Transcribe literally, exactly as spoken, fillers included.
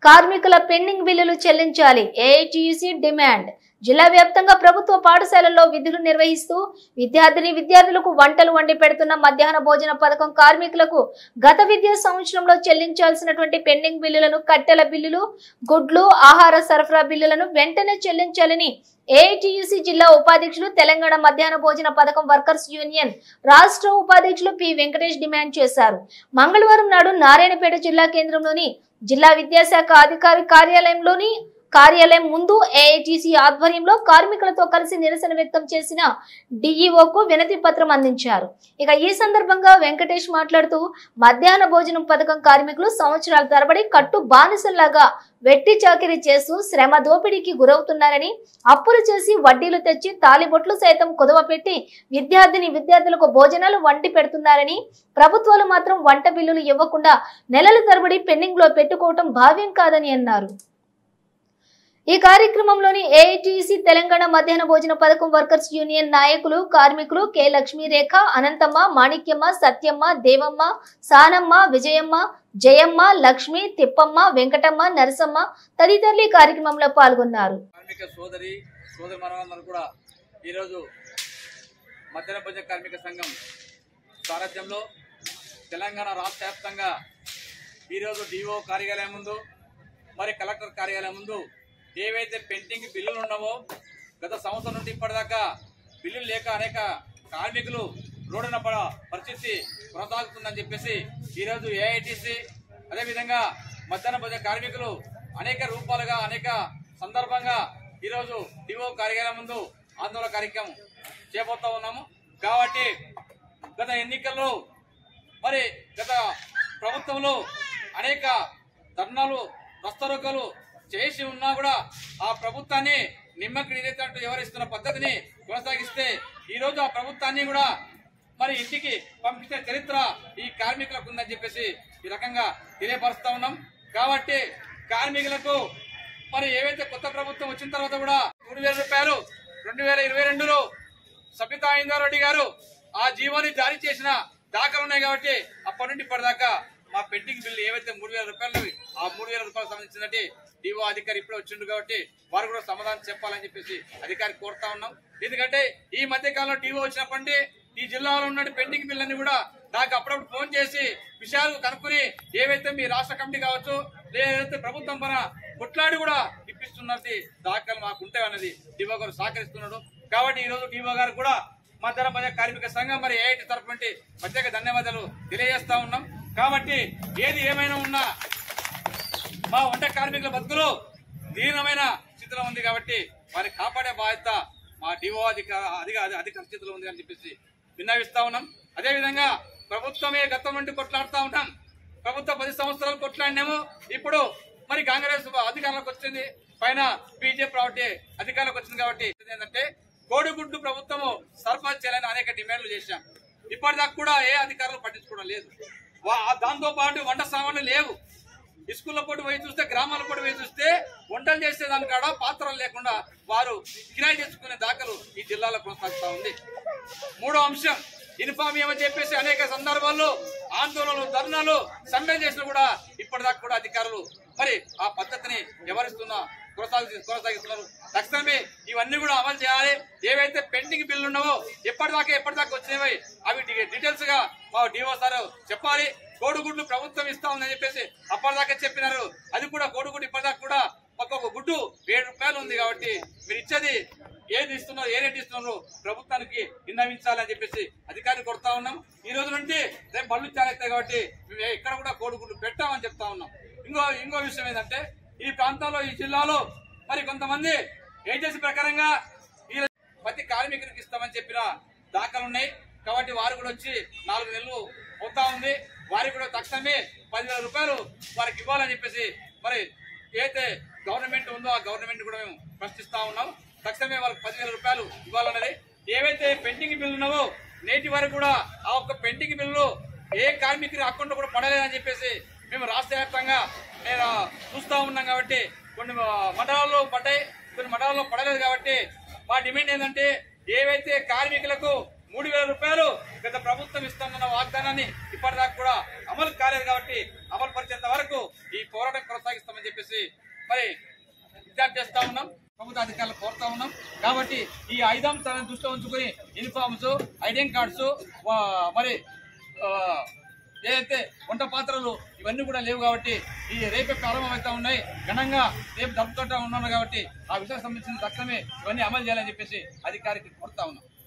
కార్మికుల పెండింగ్ బిల్లులు చెల్లించాలి ఏఐటీయూసీ డిమాండ్. జిల్లా వ్యాప్తంగా ప్రభుత్వ పాఠశాలల్లో విధులు నిర్వహిస్తూ విద్యార్థిని విద్యార్థులకు వంటలు వండి పెడుతున్న మధ్యాహ్న భోజన పథకం కార్మికులకు గత విద్యా సంవత్సరంలో చెల్లించాల్సినటువంటి పెండింగ్ బిల్లులను, కట్టెల బిల్లులు, గుడ్లు, ఆహార సరఫరా బిల్లులను వెంటనే చెల్లించాలని ఏఐటీయూసీ జిల్లా ఉపాధ్యక్షులు, తెలంగాణ మధ్యాహ్న భోజన పథకం వర్కర్స్ యూనియన్ రాష్ట్ర ఉపాధ్యక్షులు పి వెంకటేష్ డిమాండ్ చేశారు. మంగళవారం నాడు నారాయణపేట జిల్లా కేంద్రంలోని జిల్లా విద్యాశాఖ అధికారి కార్యాలయంలోని కార్యాలయం ముందు ఏఐటీసీ ఆధ్వర్యంలో కార్మికులతో కలిసి నిరసన వ్యక్తం చేసిన డిఈఓకు వినతి పత్రం అందించారు. ఇక ఈ సందర్భంగా వెంకటేష్ మాట్లాడుతూ మధ్యాహ్న భోజనం పథకం కార్మికులు సంవత్సరాల తరబడి కట్టు బానిసల్లాగా వెట్టి చాకిరీ చేస్తూ శ్రమ దోపిడీకి గురవుతున్నారని, అప్పులు చేసి వడ్డీలు తెచ్చి తాలిబొట్లు సైతం కుదవపెట్టి విద్యార్థిని విద్యార్థులకు భోజనాలు వండి పెడుతున్నారని, ప్రభుత్వాలు మాత్రం వంట బిల్లులు ఇవ్వకుండా నెలల తరబడి పెండింగ్ లో పెట్టుకోవటం భావ్యం కాదని అన్నారు. ఈ కార్యక్రమంలోని ఏఐటీయూసీ తెలంగాణ మధ్యాహ్న భోజన పథకం వర్కర్స్ యూనియన్ నాయకులు, కార్మికులు కె లక్ష్మీరేఖ, అనంతమ్మ, మాణిక్యమ్మ, సత్యమ్మ, దేవమ్మ, సానమ్మ, విజయమ్మ, జయమ్మ, లక్ష్మి, తిప్పమ్మ, వెంకటమ్మ, నరసమ్మ తదితరులు కార్యక్రమంలో పాల్గొన్నారు. కార్మిక సోదరి సోదరి మనవాళ్ళందరూ కూడా ఈరోజు మధ్యాహ్న భోజన కార్మిక సంఘం సారథ్యంలో తెలంగాణ రాష్ట్ర వ్యాప్తంగా ఈరోజు డిఓ కార్యాలయం ముందు, మరి కలెక్టర్ కార్యాలయం ముందు ఏవైతే పెండింగ్ బిల్లులు ఉన్నావో గత సంవత్సరం నుండి ఇప్పటిదాకా బిల్లులు లేక అనేక కార్మికులు రోడ్డున పడ పరిస్థితి కొనసాగుతుందని చెప్పేసి ఈరోజు ఏఐటీసీ అదేవిధంగా మధ్యాహ్న భోజన కార్మికులు అనేక రూపాలుగా అనేక సందర్భంగా ఈరోజు డిఓ కార్యాలయం ముందు ఆందోళన కార్యక్రమం చేపడుతూ ఉన్నాము. కాబట్టి గత ఎన్నికల్లో మరి గత ప్రభుత్వంలో అనేక ధర్నాలు, రస్తారోకోలు చేసి ఉన్నా కూడా ఆ ప్రభుత్వాన్ని నిమ్మకి నీరెత్తినట్టు వ్యవహరిస్తున్న పద్ధతిని కొనసాగిస్తే ఈ రోజు ఆ ప్రభుత్వాన్ని కూడా మరి ఇంటికి పంపించిన చరిత్ర ఈ కార్మికులకు ఉందని చెప్పేసి ఈ రకంగా తెలియపరుస్తా ఉన్నాం. కాబట్టి కార్మికులకు మరి ఏవైతే కొత్త ప్రభుత్వం వచ్చిన తర్వాత కూడా మూడు వేల రూపాయలు రెండు వేల ఇరవై రెండులో సబితా ఇందారెడ్డి గారు ఆ జీవోని జారీ చేసిన దాఖలు ఉన్నాయి. కాబట్టి అప్పటి నుండి ఇప్పటిదాకా మా పెండింగ్ బిల్లు ఏవైతే మూడు వేల రూపాయలు ఆ మూడు వేల రూపాయలకు సంబంధించినట్టు డిఓ అధికారి ఇప్పుడే వచ్చిండు కాబట్టి వారు కూడా సమాధానం చెప్పాలని చెప్పేసి అధికారి కోరుతా ఉన్నాం. ఎందుకంటే ఈ మధ్య కాలంలో డిఓ వచ్చినప్పటి ఈ జిల్లాలో ఉన్న పెండింగ్ బిల్లుని కూడా నాకు అప్పుడప్పుడు ఫోన్ చేసి విషయాలు కనుక్కుని ఏవైతే మీ రాష్ట్ర కమిటీ కావచ్చు లేదైతే ప్రభుత్వం పైన కొట్లాడి కూడా ఇప్పిస్తున్నది దాఖలు మాకు ఉంటాయి అన్నది డిఓ గారు సహకరిస్తున్నాడు. కాబట్టి ఈ రోజు డిఓ గారు కూడా మధ్యాహ్న భోజన కార్మిక సంఘం మరి ఏఐటీ తరఫు నుండి ప్రత్యేక ధన్యవాదాలు తెలియజేస్తా ఉన్నాం. కాబట్టి ఏది ఏమైనా ఉన్నా మా వంట కార్మికుల బతుకులు దీనమైన స్థితిలో ఉంది కాబట్టి వారిని కాపాడే బాధ్యత మా డిఓ అధికార అధికార స్థితిలో ఉంది అని చెప్పేసి విన్నవిస్తా ఉన్నాం. అదేవిధంగా ప్రభుత్వమే గతం నుండి కొట్లాడుతూ ఉంటాం. ప్రభుత్వం పది సంవత్సరాలు కొట్లాడినాము. ఇప్పుడు మరి కాంగ్రెస్ అధికారంలోకి వచ్చింది, పైన బీజేపీ కాబట్టి అధికారంలోకి వచ్చింది. కాబట్టి ఏంటంటే కోడిగుడ్డు ప్రభుత్వము సర్పంచ్ చేయాలని అనేక డిమాండ్లు చేశాం. ఇప్పటిదాకా కూడా ఏ అధికారులు పట్టించుకోవడం లేదు. దాంతో పాటు వంట సామాన్లు లేవు. స్కూల్లో పోటీ పోయి చూస్తే, గ్రామాల పోటీ పోయి చూస్తే వంటలు చేసే దాని కాడ పాత్రలు లేకుండా వారు కిరాయి తెచ్చుకునే దాఖలు ఈ జిల్లాలో కొనసాగుతా ఉంది. మూడో అంశం యూనిఫామ్ ఏమని చెప్పేసి అనేక సందర్భాల్లో ఆందోళనలు, ధర్నాలు, సమ్మె చేసినా కూడా ఇప్పటిదాకా కూడా అధికారులు మరి ఆ పద్ధతిని వ్యవహరిస్తున్నా కొనసాగి కొనసాగిస్తున్నారు. తక్షణమే ఇవన్నీ కూడా అమలు చేయాలి. ఏవైతే పెండింగ్ బిల్లు ఉన్నావో ఎప్పటిదాకా ఎప్పటిదాకా వచ్చినవి అవి డీటెయిల్స్ గా మా డిఓ సార్ చెప్పాలి. కోడిగుడ్లు ప్రభుత్వం ఇస్తా ఉందని చెప్పేసి అప్పటిదాకా చెప్పినారు. అది కూడా కోడిగుడ్డు ఇప్పటిదాకా కూడా ఒక్కొక్క గుడ్డు ఏడు రూపాయలు ఉంది. కాబట్టి మీరు ఇచ్చేది ఏది ఇస్తున్నారు, ఏ రేటు ఇస్తున్నారు ప్రభుత్వానికి విన్నవించాలని చెప్పేసి అధికారులు కొడతా ఉన్నాం. ఈ రోజు నుండి రేపు బళ్ళు చాలెత్తాయి కాబట్టి మేము ఎక్కడ కూడా కోడిగుడ్లు పెట్టామని చెప్తా ఉన్నాం. ఇంకో ఇంకో విషయం ఏంటంటే ఈ ప్రాంతంలో ఈ జిల్లాలో మరి కొంతమంది ఏజెన్సీ ప్రకారంగా ఈ ప్రతి కార్మికునికి ఇస్తామని చెప్పిన దాఖలు ఉన్నాయి. కాబట్టి వారు కూడా వచ్చి నాలుగు నెలలు అవుతా ఉంది. వారికి కూడా తక్షణమే పదివేల రూపాయలు వారికి ఇవ్వాలని చెప్పేసి మరి ఏదైతే గవర్నమెంట్ ఉందో ఆ గవర్నమెంట్ కూడా మేము ప్రశ్నిస్తా ఉన్నాం. తక్షణమే వాళ్ళకి పదివేల రూపాయలు ఇవ్వాలన్నది. ఏవైతే పెండింగ్ బిల్లు ఉన్నావో నేటి వరకు కూడా ఆ ఒక్క పెండింగ్ బిల్లు ఏ కార్మికుని అకౌంట్ కూడా పడలేదని చెప్పేసి మేము రాష్ట్ర వ్యాప్తంగా నేను చూస్తా ఉన్నాం. కాబట్టి కొన్ని మండలాల్లో పడ్డాయి, కొన్ని మండలాల్లో పడలేదు. కాబట్టి మా డిమాండ్ ఏంటంటే ఏవైతే కార్మికులకు మూడు వేల రూపాయలు గత ప్రభుత్వం ఇస్తామన్న వాగ్దానాన్ని ఇప్పటిదాకా కూడా అమలు కాలేదు. కాబట్టి అమలు పరిచేంత వరకు ఈ పోరాటం కొనసాగిస్తామని చెప్పేసి మరి విజ్ఞప్తి చేస్తా ఉన్నాం, ప్రభుత్వ అధికారులు కోరుతా ఉన్నాం. కాబట్టి ఈ ఐదు అంశాలను దృష్టిలో ఉంచుకుని యూనిఫామ్స్, ఐడెంటి కార్డ్స్, మరి ఏదైతే వంట పాత్రలు ఇవన్నీ కూడా లేవు కాబట్టి ఈ రేపే ప్రారంభమవుతా ఉన్నాయి. ఘనంగా రేపు జరుపుకుంటా ఉన్నాను కాబట్టి ఆ విషయానికి సంబంధించిన తక్షణమే ఇవన్నీ అమలు చేయాలని చెప్పేసి అధికారికి కోరుతా ఉన్నాం.